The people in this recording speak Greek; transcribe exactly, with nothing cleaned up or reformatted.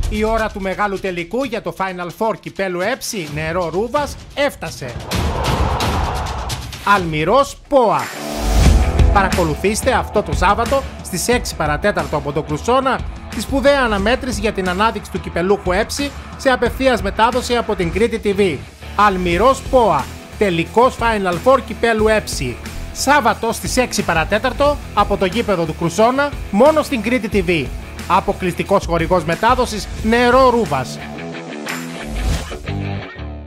Η ώρα του μεγάλου τελικού για το Final Four κυπέλου ΕΨΗ Νερό Ρούβας έφτασε. Αλμυρός Πόα. Παρακολουθήστε αυτό το Σάββατο στις έξι παρατέταρτο από το Κρουσόνα τη σπουδαία αναμέτρηση για την ανάδειξη του κυπελούχου ΕΨΗ σε απευθείας μετάδοση από την Κρήτη τι βι. Αλμυρός Πόα. Τελικός Final Four κυπέλου ΕΨΗ. Σάββατο στις έξι παρατέταρτο από το γήπεδο του Κρουσόνα μόνο στην Κρήτη τι βι. Αποκλειστικός χορηγός μετάδοσης Νερό Ρούβας.